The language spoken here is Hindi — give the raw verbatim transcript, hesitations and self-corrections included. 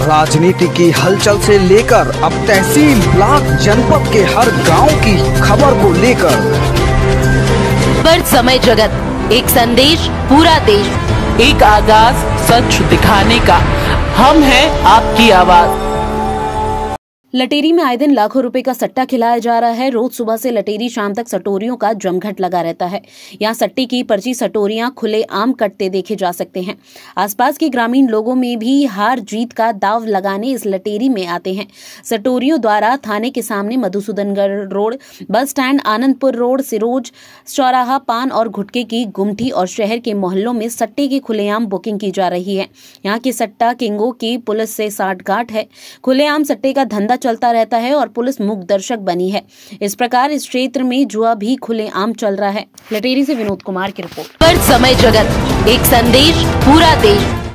राजनीति की हलचल से लेकर अब तहसील, ब्लॉक, जनपद के हर गांव की खबर को लेकर पर समय जगत, एक संदेश पूरा देश, एक आगाज सच दिखाने का, हम हैं आपकी आवाज। लटेरी में आए दिन लाखों रुपए का सट्टा खिलाया जा रहा है। रोज सुबह से लटेरी शाम तक सटोरियों का जमघट लगा रहता है। यहाँ सट्टे की पर्ची सटोरियां खुले आम कटते देखे जा सकते हैं। आसपास के ग्रामीण लोगों में भी हार जीत का दाव लगाने इस लटेरी में आते हैं। सटोरियों द्वारा थाने के सामने Madhusudangarh road, bus stand, Anandpur road, Siroj चौराहा, पान और गुटके की गुमठी और शहर के मोहल्लों में सट्टे की खुलेआम बुकिंग की जा रही है। यहाँ के सट्टा किंगों की पुलिस से साठगांठ है। खुलेआम सट्टे का धंधा चलता रहता है और पुलिस मूक दर्शक बनी है। इस प्रकार इस क्षेत्र में जुआ भी खुलेआम चल रहा है। लटेरी से विनोद कुमार की रिपोर्ट। पर समय जगत, एक संदेश पूरा देश।